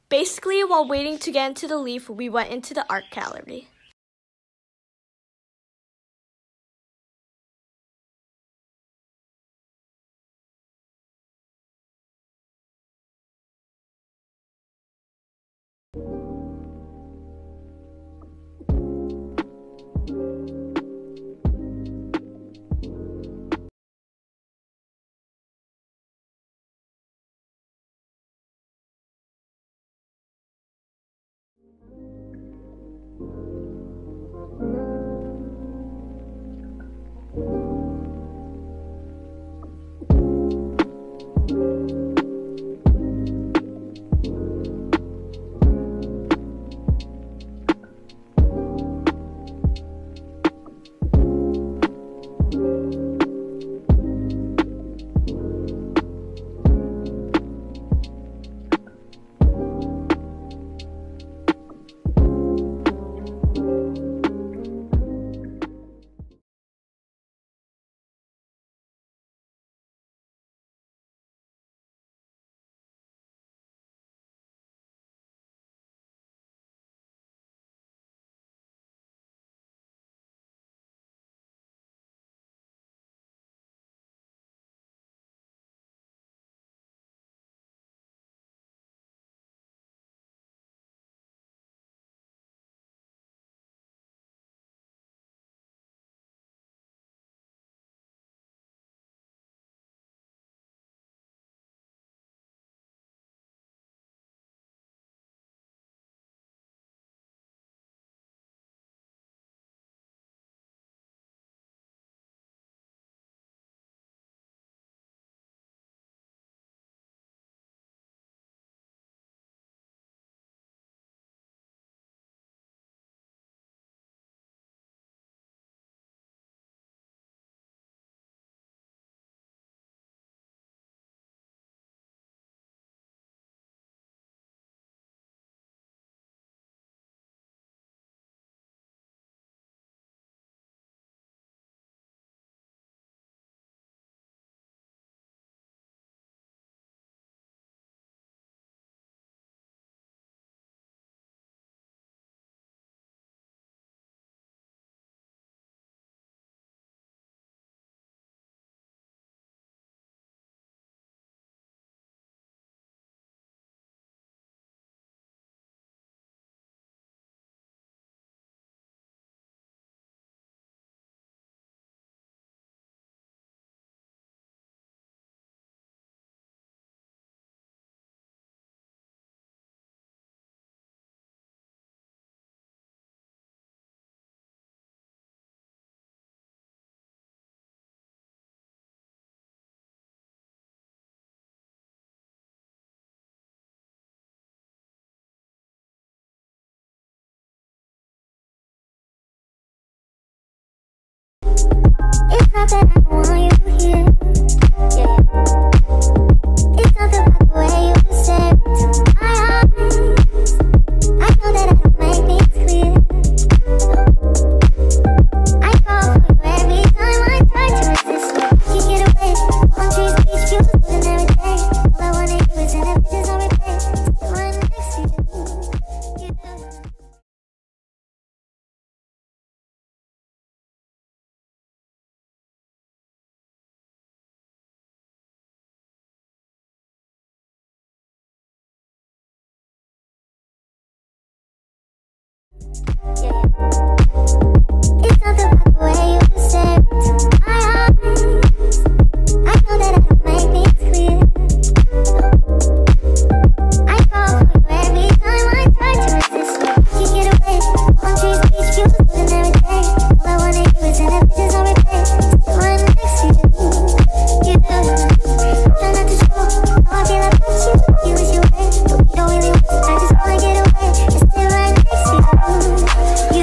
Basically, while waiting to get into the leaf, we went into the art gallery. It's not that I want you here, yeah. It's something about the way you stare into my eyes. I know that I don't make things clear. I fall for you every time I try to resist. You get away, palm trees, beach views, and every day. All I wanna do is end up just on replay. Still running next to you, you do. Yeah. It's something about the way you stare into my eyes. I know that I don't make things clear. I fall for you every time I try to resist. You get away, palm trees, beach views, and every day. All I wanna do is end up just on replay. Still running next to you, you do. Try not to show how I feel about you. You wish you away, but you don't really want to. I just wanna get away. You're still right next to you.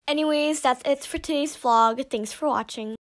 Anyways, that's it for today's vlog. Thanks for watching.